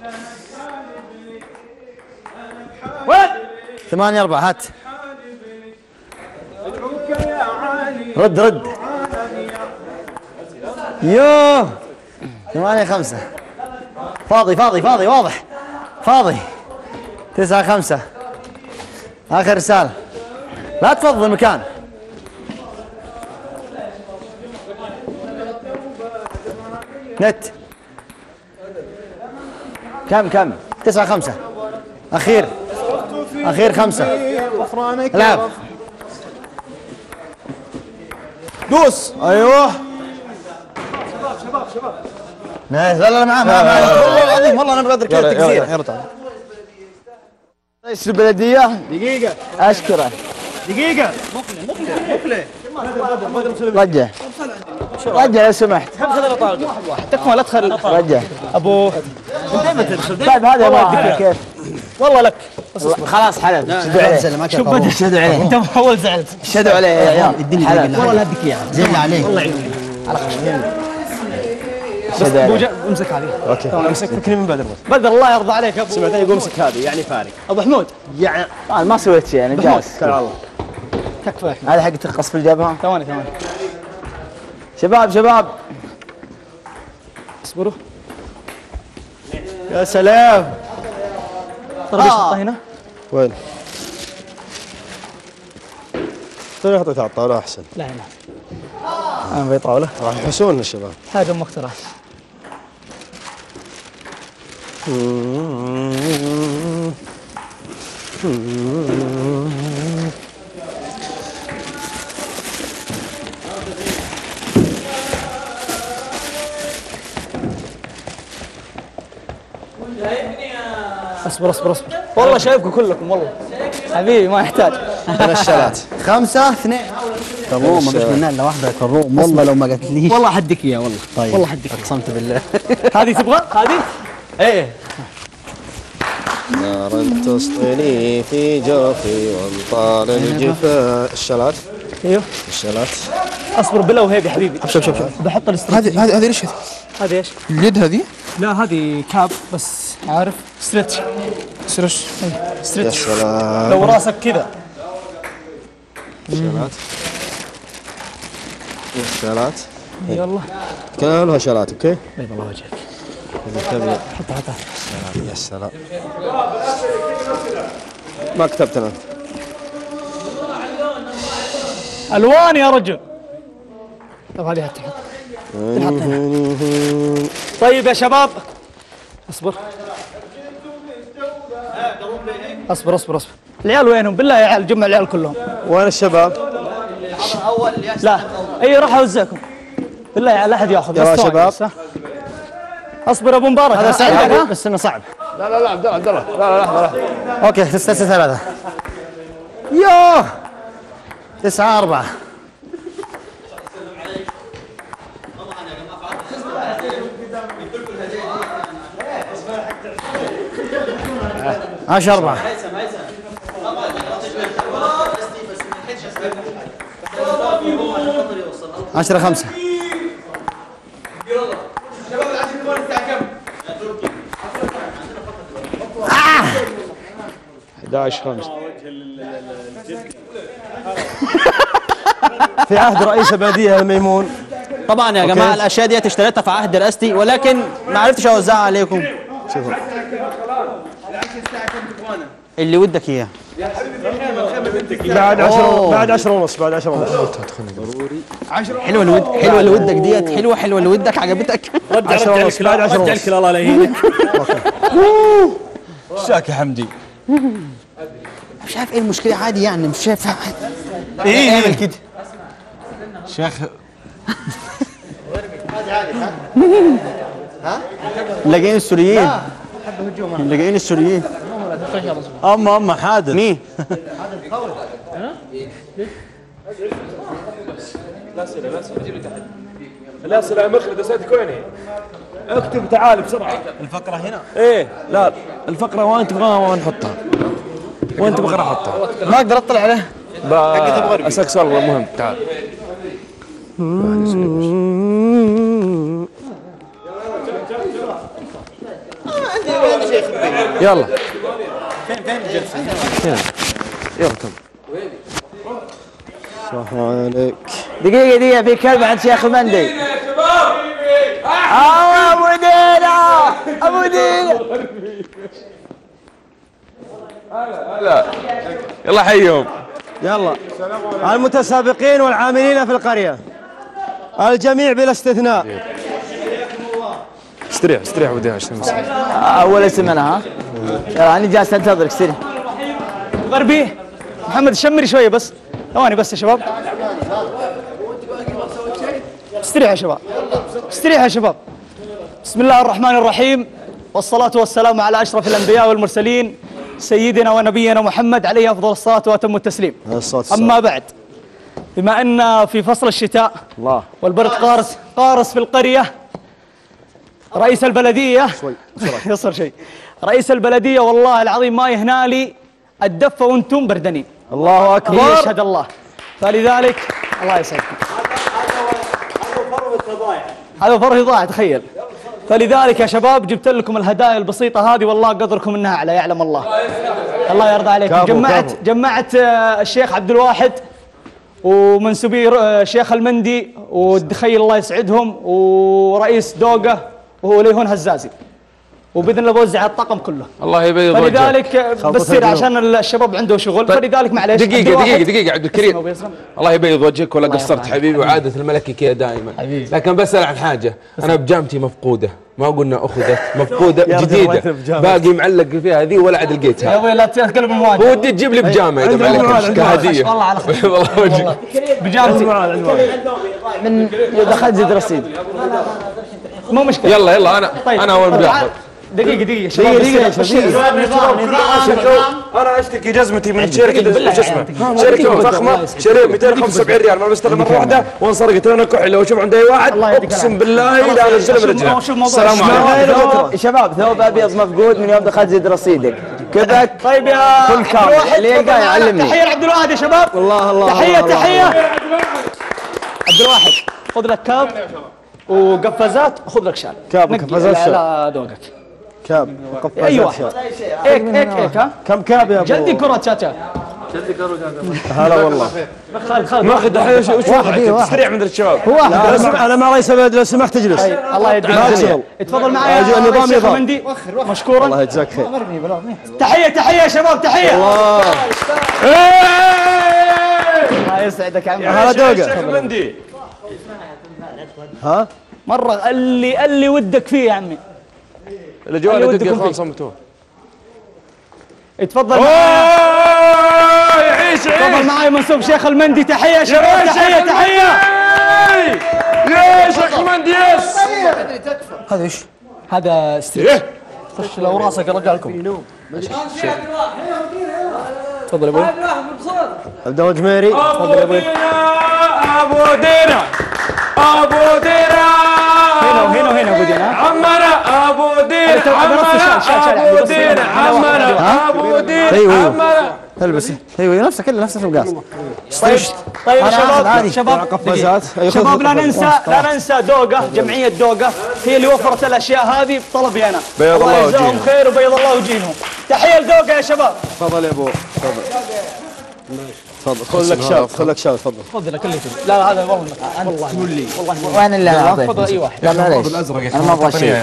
وين؟ 8-4 هات. رد. يوه 8-5. فاضي واضح. فاضي. 9-5. آخر رسالة. لا تفضل المكان. نت. كم 9-5. أخير 5. العب. دوس. أيوه. شباب. لا معاه والله العظيم والله أنا بقدر كذا تكسير. رئيس البلدية دقيقة أشكره. دقيقة مقلة رجع لو سمحت. تكفى لا تخل. رجع أبو طيب هذا ما كيف والله لك. خلاص حلال. شوف بدأ شهدوا عليه. أنت أول زعلت. شهدوا عليه يا عيال. الدنيا والله لا أديك إياها. زين عليه. الله يعينك. على خشمين. بس امسك هذه. اوكي امسك فكني من بدر الله يرضى عليك ابو. سمعتني يقول امسك هذه يعني فارق. ابو حمود يعني ما سويت شيء انا جالس. توكل على الله. تكفى احمد. هذا حق ترقص في الجبهه. ثواني. شباب اصبروا. يا سلام. ترى ليش حطها هنا؟ وين؟ ترى حطيتها على الطاوله احسن. لا انا في طاوله. راح يحسون الشباب. حاجه مقترح. اصبر والله شايفكم كلكم والله حبيبي ما يحتاج. الشلات 5-2. كروم ما فيش منها الا واحده كروم والله لو ما قلتليش والله حدك اياه والله. طيب والله حدك اقسمت بالله. هذه تبغى هذه؟ ايه. نارا تسطني في جوفي وانطال الجفاء. الشلات. ايوه الشلات. اصبر بالله وهيبي حبيبي. شوف بحط الاستراتيجي. هذه ليش هذه ايش؟ اليد هذه؟ لا هذه كاب بس عارف ستريتش. يا سلام. لو راسك كذا. شلات. يلا كلها شلات. اوكي بيض الله وجهك. حطها. يا سلام. ما كتبت انا. الوان يا رجل. طب هذه هتحط. طيب يا شباب اصبر. العيال وينهم بالله يا عيال؟ جمع العيال كلهم. وين الشباب؟ لا اي راح اوزعكم بالله يا عيال. لا احد ياخذ يا شباب. اصبر ابو مبارك. هذا سهل بس انه صعب. لا عبد الله لا لحظه. اوكي 6-3. يوه 9-4. عشر 4. 10-5. شباب العشر نبغى نستحكم. 11-5. في عهد رئيس البلدية الميمون. طبعا يا جماعة الأشياء دي اشتريتها في عهد رئاستي ولكن ما عرفتش أوزعها عليكم. شوفوا اللي ودك إياه. بعد 10:30. ضروري. حلوة اللي ودك ديت. حلوة اللي ودك عجبتك. رجع الكل الله لا يهينك. شاك يا حمدي. مش عارف ايه المشكلة. عادي يعني مش شايفها. ايه اعمل كده شيخ. عادي ها لاقيين السوريين. لاقيين السوريين. اما حادث. مين؟ لا سلام مخلد اساتك وين هي؟ اكتب تعال بسرعة. الفقرة هنا؟ ايه لا الفقرة وين تبغاها وين نحطها؟ وين تبغى احطها؟ ما اقدر اطلع عليه. اسالك سؤال مهم. تعال. يلا فين الجلسه؟ يركب. السلام عليك. دقيقة في كلمة عند شيخ المندي. ابو دينا ابو دينا. لا يلا حيهم. يلا المتسابقين والعاملين في القرية الجميع بلا استثناء. استريح ودي عشان اول اسم انا ها. يلا انا جالس انتظرك استريح. غربي محمد شمري شوية بس ثواني بس يا شباب. استريح يا شباب استريح يا شباب. بسم الله الرحمن الرحيم والصلاة والسلام على أشرف الأنبياء والمرسلين سيدنا ونبينا محمد عليه أفضل الصلاة وأتم التسليم. أما بعد، بما أن في فصل الشتاء الله والبرد قارس في القرية، رئيس البلدية يصير شيء رئيس البلدية والله العظيم ما يهنالي الدفة وأنتم بردانين. الله أكبر. يشهد الله. فلذلك الله يسعدكم. هذا فرق ضايع تخيل. فلذلك يا شباب جبت لكم الهدايا البسيطة هذه والله قدركم انها على يعلم الله. الله يرضى عليكم. جمعت الشيخ عبد الواحد ومنسوبي الشيخ المندي والدخيل الله يسعدهم ورئيس دوقة وهو ليهون هزازي، وباذن الله بوزع الطاقم كله. الله يبيض وجهك. فلذلك بصير عشان الشباب عنده شغل. فلذلك معليش دقيقة عبد الكريم، الله يبيض وجهك ولا قصرت حبيبي، وعادة الملكي كذا دائما. لكن بسأل عن حاجة، أنا بجامتي مفقودة، ما قلنا أخذت، مفقودة جديدة باقي معلق فيها هذه ولا عاد لقيتها. يا ابوي لا تقلب المواجهة. ودي تجيب لي بيجامة إذا معلق كهدية. والله على خير. والله وجهك. بيجامتي من دخلت زيد رصيد. مو مشكلة. يلا أنا أول مجاهد. دقيقة شباب. أنا أشتكي جزمتي من شركة شو اسمه، شركة فخمة، شريت 275 ريال ما لبستها مرة واحدة وانسرقت لنا كحل. لو أشوف عند أي واحد أقسم بالله لا أنزل من رجله. السلام عليكم. شباب ثوب أبيض مفقود من يوم دخلت زيد رصيدك. كبك طيب يا كل كامل اللي يلقاه يعلمني. تحية لعبد الواحد يا شباب. الله تحية عبد الواحد. خذ لك كاب وقفازات، خذ لك شال. كاب وقفازات شال. لا دوقك. كاب وقفازات اي واحد. هيك ها. كم كاب يا ابو؟ جلدي كرة شاشة. هلا والله. خالد ماخذ دحين وش واحد تسريع من الشباب. انا ما رئيس لو سمحت تجلس. الله يدعيك. اتفضل معي النظام يا مندي مشكورا. الله يجزاك خير. تحية يا شباب تحية. الله يسعدك يا عمي. هلا دوقة مندي. ها مرة اللي ودك فيه يا عمي. الجوال دقيقة خلاص صمتوه. اتفضل يعيش تفضل معي منسوب شيخ المندي. تحية يا شباب. تحية يا شيخ المندي. يس هذا ايش؟ هذا ستريتش. خش لو راسك رجالكم. تفضل يا ابوي. عبد الله جميري. تفضل يا ابوي. ابو دينا هنا ابو دينا. عمنا ابو دينا عمنا. البس ايوه نفسك نفس المقاس. طيب شباب قفازات. شباب لا ننسى دوقة، جمعية دوقة هي اللي وفرت الاشياء هذه بطلبي انا. بيض الله يجزاهم خير وبيض الله وجيههم. تحية لدوقة يا شباب. تفضل يا ابو تفضل. خذ لك شال تفضل. خذ لك اللي تبي. لا هذا والله والله وين اللي اعطيك؟ تفضل اي واحد. لا معليش انا ما ابغى شيء.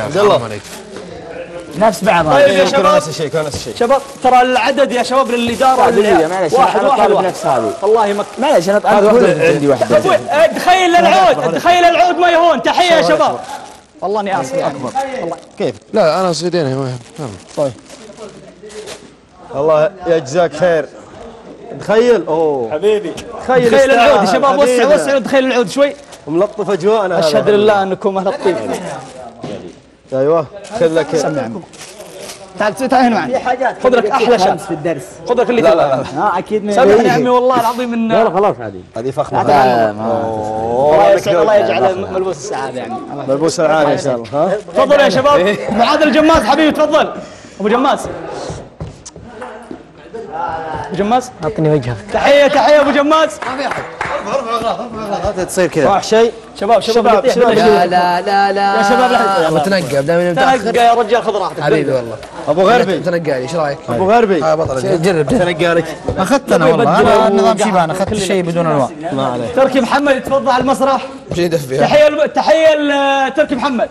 نفس بعض. طيب يا شباب كان نفس الشيء. شباب ترى العدد يا شباب للاداره معليش واحد نفس هذه. والله معليش انا عندي واحده. تخيل العود ما يهون. تحيه يا شباب. والله اني اسف اكبر. والله كيف؟ لا انا صيديني. طيب الله يجزاك خير. تخيل حبيبي تخيل العود يا شباب. وسعوا تخيل العود شوي. ملطف اجواءنا. اشهد لله انكم اهل الطيب. ايوه خذ لك. تعال هنا معي. خذ لك احلى شال في الدرس. خذ لك اللي تبغاه. اكيد سامحني يا عمي والله العظيم من لا خلاص هذه فخمه. الله يجعل ملبوس السعاده يعني. ملبوس العافيه ان شاء الله. ها تفضل يا شباب. معاذ الجماس حبيبي تفضل ابو جماس. ابو جماز اعطني وجهك. تحيه ابو جماز. تصير كذا راح شيء شباب لا لا لا لا يا شباب لا متنقب دائما متاخر. تنقى يا رجال خذ راحتك حبيبي والله. ابو غربي تنقى لي ايش رايك؟ ابو غربي بطل جرب تنقى لك اخذت انا والله انا النظام شيبان اخذت الشيء بدون الواء. ما عليه. تركي محمد يتفضل على المسرح. مش يدفي. تحيه لتركي محمد.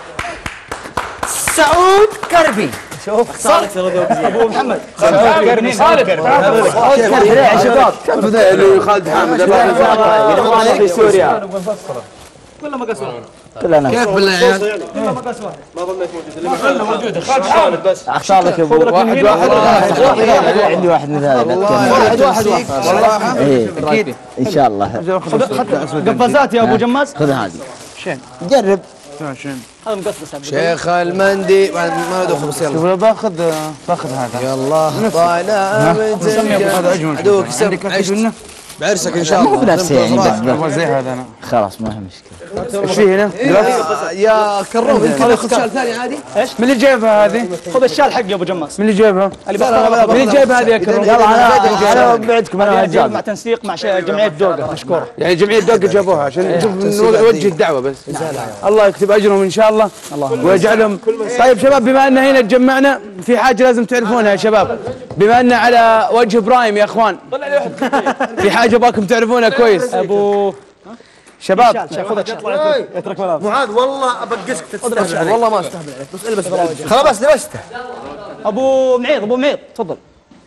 سعود كربي. شوف ابو محمد خالد يا شباب اللي خالد حامد في سوريا كلهم مقاس واحد. كلنا كيف بالله يا عيال؟ كلهم مقاس واحد. ما ظنيت موجود خالد حامد بس اختار لك ابو واحد عندي واحد من هذا واحد والله ايه اكيد ان شاء الله. قفازات يا ابو جماز. خذ هذه جرب هذا مقصص شيخ المندي ما ندخل بس يلا. باخذ هذا. يلا طالع من عدوك سم بعرسك ان شاء الله. مو بنفس يعني زي هذا انا. خلاص ما هي مشكله. ايش في هنا؟ يا كروم يمكن ياخذ شال ثاني عادي. ايش؟ من اللي جايبها هذه؟ خذ الشال حقي يا ابو جماس. من اللي جايبها؟ من اللي جايبها هذه يا كروم؟ يلا انا بعدكم انا مع تنسيق مع جمعيه دوقه مشكوره. يعني جمعيه دوقه جابوها عشان نشوف نوجه الدعوه بس. الله يكتب اجرهم ان شاء الله ويجعلهم. طيب شباب بما ان هنا تجمعنا في حاجه لازم تعرفونها يا شباب. بما ان على وجه برايم يا اخوان في حاجه باكم تعرفونها كويس. ابو شباب خذ شال اترك ولا معاذ والله ابقسك تستهبل والله ما استهبل عليك بس البس خلاص لبسته ابو معيض تفضل.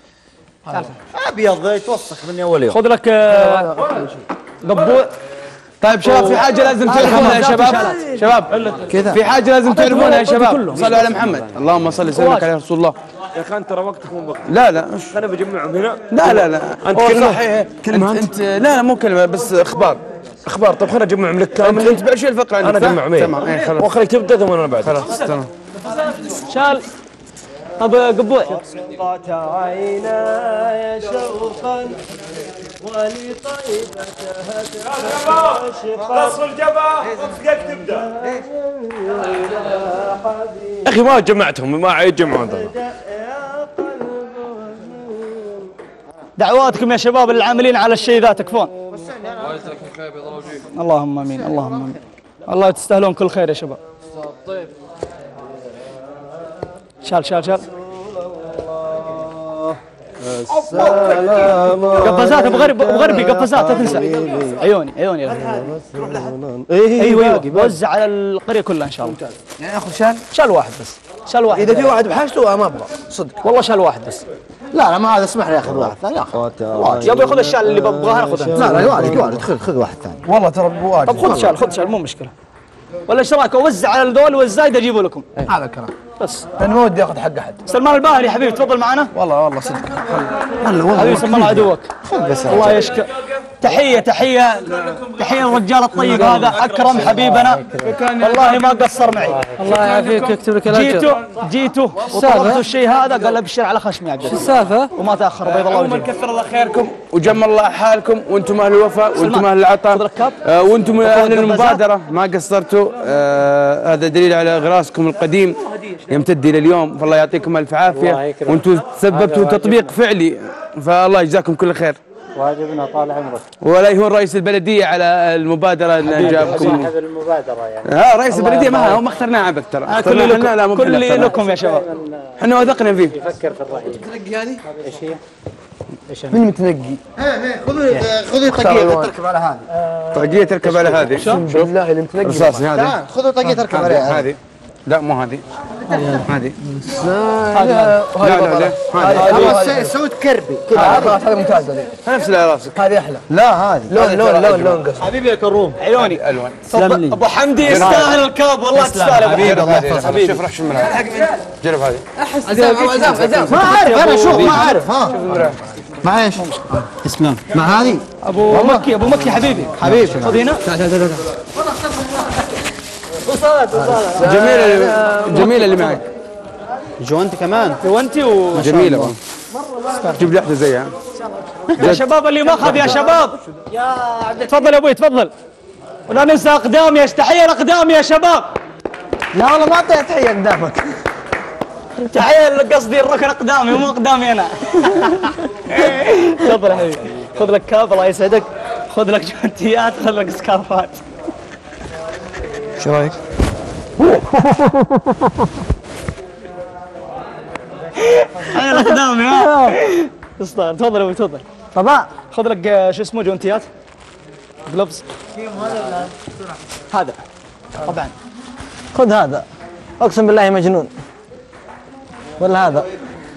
ابيض يتوسخ مني اول يوم. خذ لك قبوع. طيب شباب في حاجه لازم تعرفونها يا شباب كذا في حاجه لازم تعرفونها يا شباب. صلوا على محمد. اللهم صل وسلم على رسول الله. يا اخي انت ترى وقتك مو وقت. لا انا بجمعهم هنا. لا انت كلمه انت لا مو كلمه بس اخبار. طب خليني اجمعهم لك كامل. انت بعد شو الفقره عندك؟ انا اجمعهم تمام خلاص وخليك تبدا ثم انا بعد. خلاص تمام. شال. طب قبوع. صفت عيناي شوقا ولطيبتها نصف الجبهه اصدقك تبدا. يا اخي ما جمعتهم ما يجمعون. دعواتكم يا شباب العاملين على الشيء ذا تكفون. اللهم امين اللهم امين. الله تستاهلون كل خير يا شباب. شال قفازات ابو غربي قفازات لا تنسى. عيوني ايوه وزع على القريه كلها ان شاء الله. يعني اخذ شال واحد بس. شال واحد اذا في واحد بحاجته ما ابغى صدق والله شال واحد بس. لا ما هذا اسمح لي اخذ واحد ثاني ياخذ يبي ياخذ الشال اللي ببغاه ناخذه. لا يوارد خذ واحد ثاني. والله ترى بواجد. طب خذ شال مو مشكله. ولا ايش رايك اوزع على الذول والزايد اجيبه لكم. هذا الكلام بس انا ما ودي اخذ حق احد. سلمان الباهلي حبيبي تفضل معنا. والله صدق حبيبي سلمان عدوك. الله يشكر. تحيه الرجال الطيب هذا اكرم حبيبنا والله ما قصر معي. الله يعافيك يكتب لك الاجر. جيته وطلبت الشيء هذا قال ابشر على خشمي عبد السالفه وما تاخر بيض الله وجهك. كثر الله خيركم وجمل الله حالكم وانتم اهل الوفاء وانتم اهل العطاء وانتم اهل المبادره ما قصرتوا. هذا دليل على غراسكم القديم يمتد الى اليوم فالله يعطيكم الف عافيه وانتم تسببتوا تطبيق فعلي فالله يجزاكم كل خير. واجبنا طال عمرك. ولا يهون رئيس البلديه على المبادره ان جابكم. صاحب المبادره يعني. رئيس البلديه ما اخترناه عبك ترى. كل لكم يا شباب. احنا وثقنا فيه. يفكر في الرأي. تنقي هذه؟ ايش هي؟ مين متنقي؟ خذوا طقيه تركب على هذه. طاقيه تركب على هذه. شوف بالله اللي متنقي. رصاصي هذه. خذوا طقيه تركب عليها. هذه لا مو هذه. هذه. لا هذا سويت كربي كذا. هذا ممتاز هذه. نفس اللي على راسك. هذه احلى. لا هذه لون قصدي. حبيبي يا كروم عيوني الوان. ابو حمدي يستاهل الكاب والله تستاهل حبيبي. شوف رش الملعب. جرب هذه. عزام ما اعرف انا شوف ما اعرف مع ايش؟ تسلم مع هذه ابو مكي حبيبي خذ هنا. جميله اللي معك. جوانتي كمان جوانتي جميله جيب لي واحده زيها. يا شباب اللي ما اخذ يا شباب تفضل يا ابوي تفضل. ولا ننسى اقدام تحيه الاقدام يا شباب. لا والله ما اعطيها تحيه قدامك. تعال قصدي الركن قدامي مو قدامي انا. تفضل يا حبيبي، خذ لك كاب الله يسعدك، خذ لك جوانتيات، خذ لك سكارفات. ايش رايك؟ تعال قدامي ها. تفضل ابوي تفضل. طبعا خذ لك شو اسمه جوانتيات جلوفز. هذا طبعا خذ هذا، اقسم بالله مجنون. ولا هذا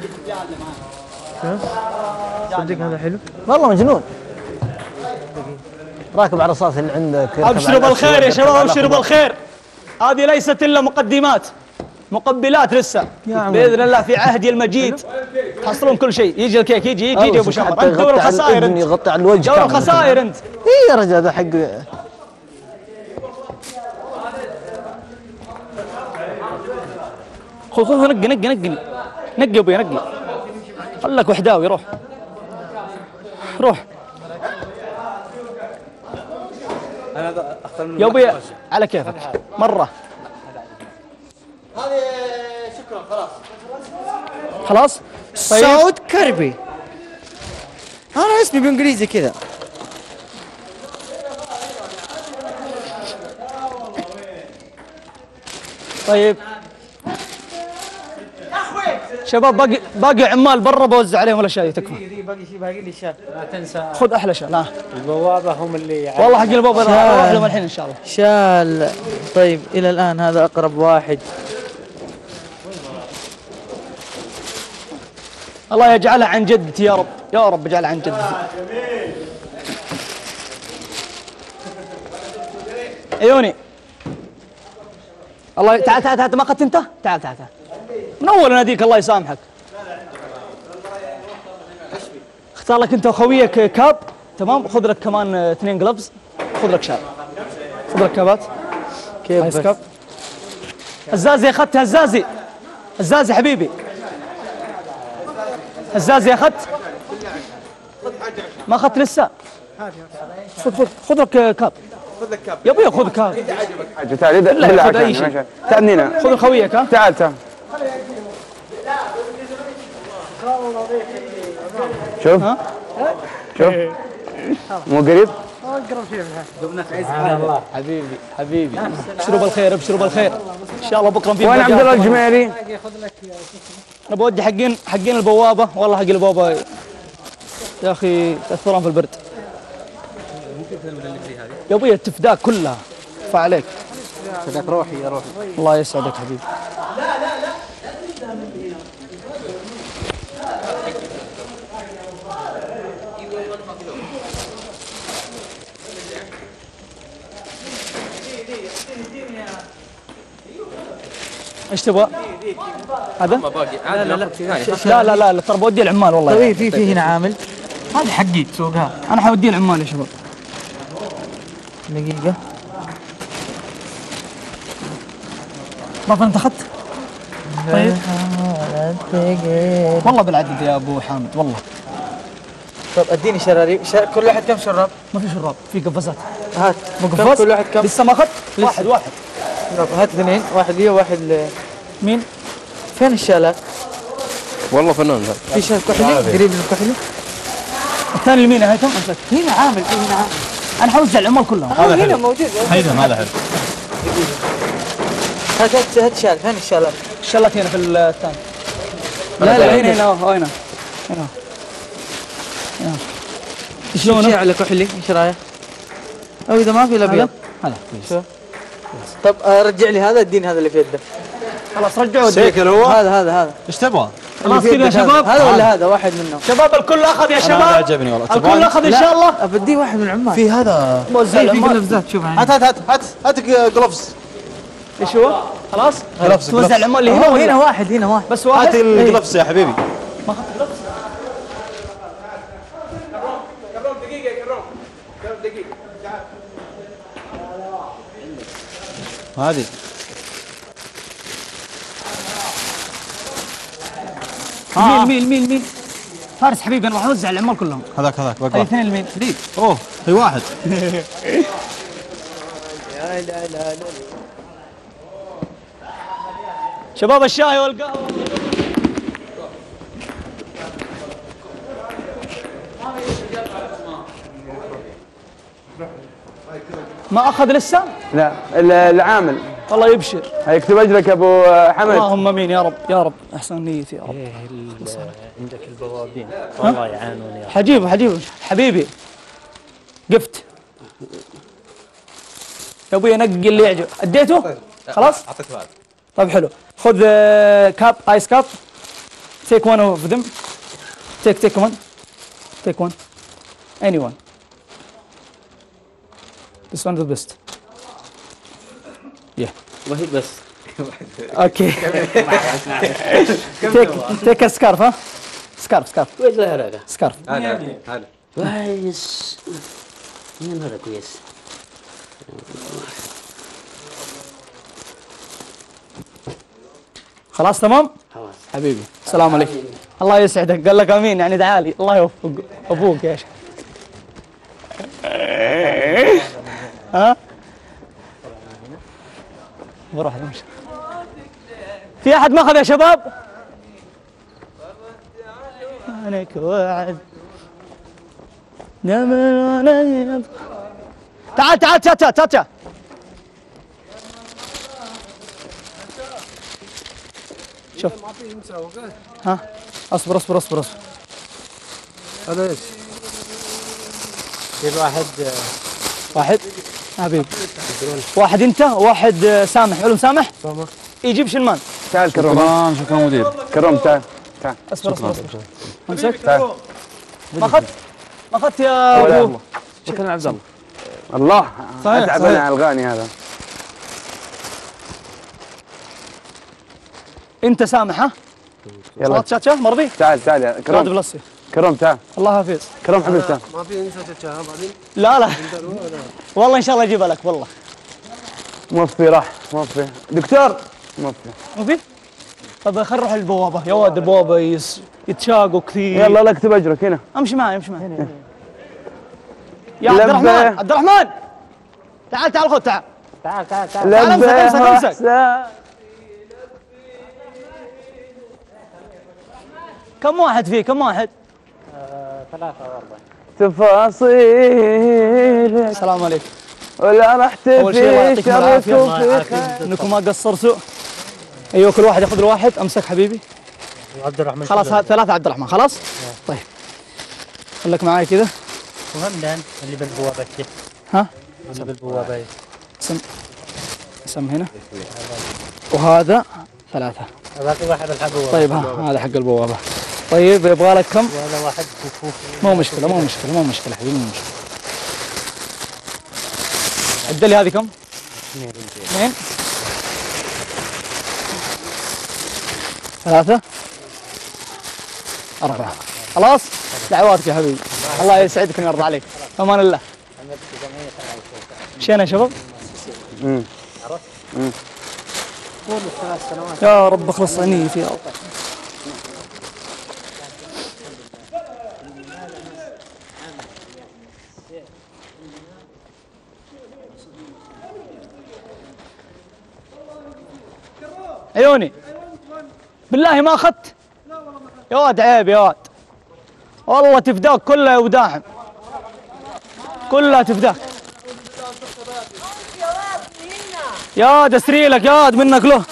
صدق هذا حلو والله مجنون. راكب على الرصاص اللي عندك. ابشروا بالخير يا شباب، ابشروا بالخير. هذه ليست الا مقدمات، مقبلات لسه باذن الله في عهدي المجيد تحصلون كل شيء. يجي الكيك، يجي ابو شمر. انت دور الخسائر، انت يغطي على الوجه. دور الخسائر انت. اي يا رجال هذا حق. خذ نقي يا ابوي، نقي. خلك وحداوي. روح يا ابوي على كيفك مره. هذه شكرا خلاص. طيب. سعود كربي. انا اسمي بالانجليزي كذا. طيب شباب، باقي عمال برا بوزع عليهم الاشياء تكفى. باقي لي شال، لا تنسى خذ احلى شال. لا البوابه هم اللي والله حق البوابه اروح لهم الحين ان شاء الله. شال. طيب الى الان هذا اقرب واحد. الله يجعلها عن جدتي يا رب، يا رب اجعلها عن جدتي. عيوني الله. تعال ما اخذت انت. تعال من اول ناديك الله يسامحك. اختار لك انت وخويك كاب تمام. خذ لك كمان 2 جلوفز. خذ لك شال، خذ لك كابات. كيف كاب الزازي اخذتها. الزازي حبيبي، الزازي اخذت. ما اخذت لسه. خذ لك كاب. يا ابوي خذ كاب. تعال بالله خذ اي شيء. تعال هنا. خذ خويك ها. تعال شوف شوف مو قريب. حبيبي ابشروا بالخير، ابشروا بالخير ان شاء الله. بكره في وين عبد الله الجميري؟ انا بودي حقين البوابه. والله حق البوابه يا اخي تاثرون في البرد. يا ابوي التفداك كلها فعليك. صدق روحي يا روحي. الله يسعدك حبيبي. ايش تبغى؟ هذا؟ لا ترى بودي العمال والله. طيب في هنا عامل. هذه حقي تسوقها. انا حودي العمال يا شباب. دقيقة. ما انت اخذت؟ طيب والله بالعدد يا ابو حامد والله. طب اديني شراريب. كل واحد كم شراب؟ ما في شراب، في قفازات. هات قفاز. كل واحد كم؟ لسه ما اخذت؟ واحد. هات 2، واحد لي وواحد مين؟ فين الشالات؟ والله فنان. في شال كحلي قريب من الكحلي. الثاني لمين يا هيثم؟ هنا عامل. هنا عامل. انا حوزع العمال كلهم. هنا موجود. هذا حلو. هات شال. فين الشالات؟ الشلات هنا في الثاني. لا هنا. شلونه؟ شيء على كحلي. ايش رايك؟ او اذا ما في الابيض. هذا كويس. طب رجع لي هذا. اديني هذا اللي في يده. خلاص رجعوا. سيكل هو. هذا ايش تبغى؟ خلاص كذا يا شباب. هذا ولا هذا؟ واحد منهم. شباب الكل اخذ يا شباب. عجبني والله. الكل اخذ ان شاء الله. بدي واحد من العمال. في هذا موزع في العمال. قلفزات. شوف هات جلوفز. ايش هو؟ خلاص جلوفز. توزع العمال اللي هنا. هنا واحد. بس واحد. هات الجلوفز يا حبيبي. ما اخذت جلوفز. هذه مين فارس حبيبي. انا راح اوزع العمال كلهم. هذاك هاي باقي. اثنين لمين؟ اوه هي واحد. شباب الشاي والقهوه. ما اخذ لسه؟ لا العامل والله يبشر. يكتب اجرك ابو حمد. اللهم امين يا رب يا رب، احسن نيتي يا رب. عندك البوابين والله يعانون يا حجيبه حبيبي قفت يا ابوي، نقي اللي يعجب. اديته؟ خلاص؟ اعطيته هذا. طيب حلو، خذ كاب ايس كاب. تيك ون اوف ذم. تيك ون. تيك ون. اني ون. This one is the best. Yeah. واحد بس. Okay. take a scarf, ها؟ سكارف. كويس هذا. سكارف. هذا كويس. مين هذا كويس؟ خلاص تمام؟ خلاص. حبيبي السلام عليكم. الله يسعدك، قال لك امين يعني تعالي، الله يوفق ابوك يا شيخ. ها؟ بروح امشي. في احد ما اخذ يا شباب؟ عنك وعد. تعال. شوف. ها اصبر. هذا ايش؟ في واحد حبيبي، واحد انت وواحد سامح. علم سامح يجيب شلمان. تعال كرم. شكرا مدير. كرم تعال. اصبر. امسك. ما اخذت يا ابو. شكرا عبد الله. الله صحيح. اتعب انا على الغاني هذا. انت سامح ها؟ يلا تشاتشا مرضي؟ تعال يا راد كرم. بلسي. كرم تعال. الله حافظ. كرم حبيبي تعال. ما في نسى تتشاهى بعدين. لا والله ان شاء الله اجيبها لك والله. موفي راح موفي. دكتور موفي. مو في؟ طب خل نروح البوابه يا ولد، البوابه يتشاقوا كثير. يلا لا اكتب اجرك هنا. امشي معي. يا عبد الرحمن تعال خذ تعال. امسك. كم واحد فيه؟ 3 و4. تفاصيل. السلام عليكم. ولا رحت اول شيء الله في يعطيكم العافيه شركم انكم ما قصرتوا. ايوه كل واحد ياخذ له واحد. امسك حبيبي. عبد الرحمن خلاص هذا 3 عبد الرحمن. خلاص طيب خليك معاي كذا. وهمدان اللي بالبوابه. ها اللي بالبوابه. سم هنا. وهذا 3. باقي واحد الحبوبه. طيب ها هذا حق البوابه. طيب يبغى لك كم؟ وهذا واحد كفوف. مو مشكله حبيبي، مو مشكله. عد لي هذه كم؟ 2 3 4. خلاص دعواتك يا حبيبي، الله يسعدك ويرضى عليك. امان الله. مشينا يا شباب. يا رب اخلص نيتي يا رب. عيوني بالله ما اخذت يا واد، عيب يا واد والله، تفداك كلها يا وداحم، كلها تفداك يا واد. اسري لك يا واد منك له.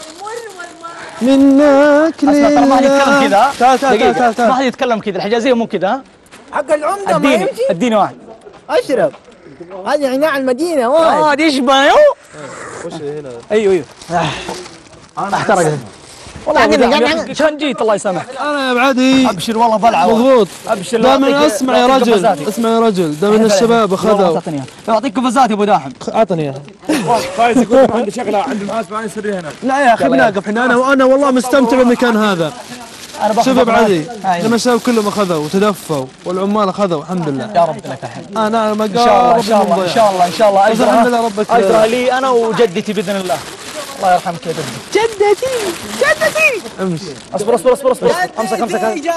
منك اسمع ترى ما حد يتكلم كذا. تعال ما حد يتكلم كذا، الحجازيه مو كذا. ها حق العمده ما يمشي. اديني واحد. اشرب. هذه عناع المدينه واحد. هذا يشبه وش هنا؟ ايوه احترق والله كان جيت الله يسامحك. انا يا بعدي ابشر والله ضلعه. مضبوط. ابشر. دائما اسمع يا رجل، اسمع يا رجل، دائما الشباب اخذوا. اعطيك قفزات يا ابو داحم. اعطني اياها. فايز يقول عنده شغله عند المحاسبه، انا يسريها هنا. لا يا اخي بناقف احنا، انا والله مستمتع بالمكان هذا. شوف بعدي لما الشباب كلهم اخذوا وتدفوا والعمال اخذوا الحمد لله. يا رب لك الحمد. انا ما ان شاء الله ان شاء الله ان شاء الله الحمد لله ربك اجرها لي انا وجدتي باذن الله. الله يرحمك يا جدتي. امشي. اصبر امسك جدتي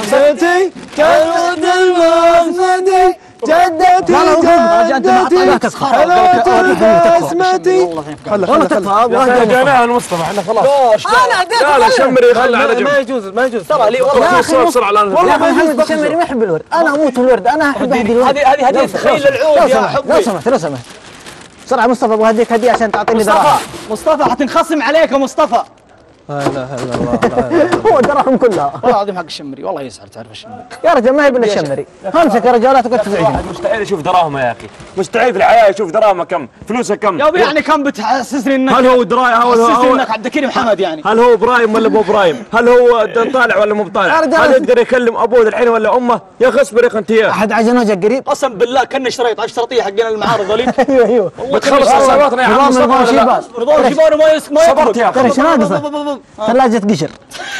كانت المسندي، جدتي جدتي حلوة بسمتي. والله تقطع جانا المصطفى احنا خلاص. انا شمري خلى على جنب. ما يجوز ترى لي والله والله ما يجوز. شمري ما يحب الورد، انا اموت في الورد، انا احب الورد. هذه تخيل العود يا حبي. لو سمحت بسرعه مصطفى ابغى اهديك هديه عشان تعطيني دراهم. مصطفى حتنخصم عليك يا مصطفى. لا اله الا الله. هو الدراهم كلها. والله العظيم حق الشمري والله يسعر تعرف الشمري. يا رجال ما هي الا الشمري. امسك يا رجال لا تقعد تزعجني. مستحيل يشوف دراهمه يا اخي، مستحيل في الحياه يشوف دراهمه كم، فلوسه كم. يا ابوي يعني كم بتحسسني انك هل هو تحسسني انك عبد الكريم حمد يعني؟ هل هو ابراهيم ولا مو ابراهيم؟ هل هو طالع ولا مو طالع؟ هل يقدر يكلم ابوه الحين ولا امه؟ يا اخي اصبر يا اخي انت يا احد عجن وجهك قريب؟ قسم بالله كنا شريط عارف شرطيه حقنا المعارض ذوليك. ايوه بتخلص حساباتنا يا عم مصطفى ولا لا؟ رضوان شيبان ما صبرت يا اخي. ايش ناقصه؟ ثلاجة قشر.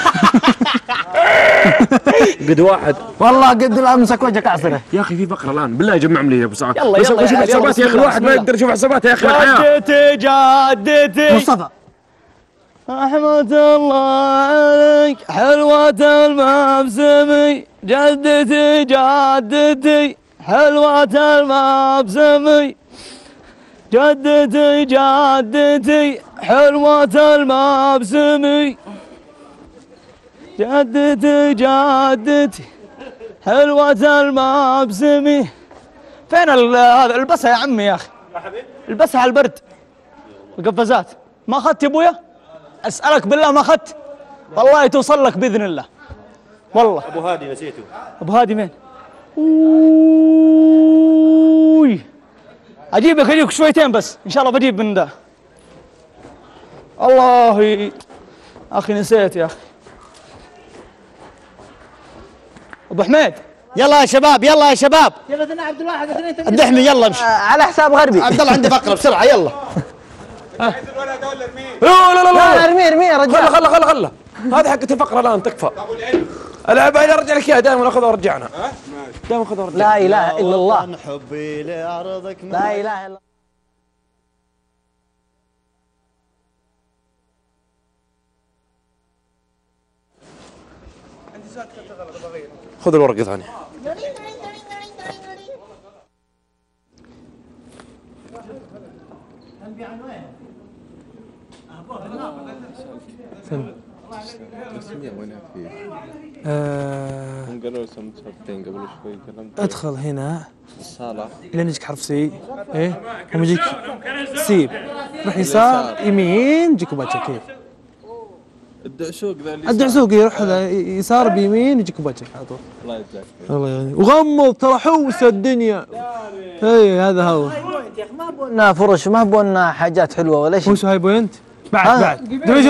قد واحد والله قد امسك وجهك اعصره. يا اخي في فقره الان بالله جمعهم لي يا ابو سعد. يلا شوف حسابات يا اخي، الواحد ما يقدر يشوف حساباته يا اخي الحياه. جدتي مصطفى رحمة الله عليك حلوة المبسمي جدتي حلوة المبسمي جدتي حلوة المبسمي جدتي حلوة المبسمي. فين هذا البسها يا عمي يا اخي؟ البسها على البرد القفازات. ما اخذت يا ابويا؟ اسالك بالله ما اخذت؟ والله توصل لك باذن الله. والله ابو هادي نسيته. ابو هادي مين؟ اوووي اجيبك شويتين بس ان شاء الله بجيب من ذا. الله اخي نسيت يا اخي. ابو حميد يلا يا شباب يلا يا شباب. يلا ذنا عبد الواحد الدحمي يلا امشي. على حساب غربي. عبد الله عنده فقره بسرعه يلا. لا لا لا لا ارميه يا رجال. خله هذه حقة الفقره الان تكفى. العب هاي ارجع لك اياها دائما اخذها ورجعنا. دائما اخذها ورجعنا. لا اله الا الله. حبي لعرضك لا اله الا خذ الورقه ثانيه. هم قالوا سمت شرطين قبل شوي كلمت. ادخل هنا الصالة لين يجيك حرف سي. ايه هم يجيك سي روح يسار يمين يجيك باجة كيف؟ الدعسوق ذا اللي الدعسوق يروح يسار بيمين يجيك باجة على طول. الله يجزاك الله يعني. وغمض ترى حوسه الدنيا. اي هذا هو. ما بونا فرش ما بونا حاجات حلوه ولا شيء. وش هاي بوينت؟ بعد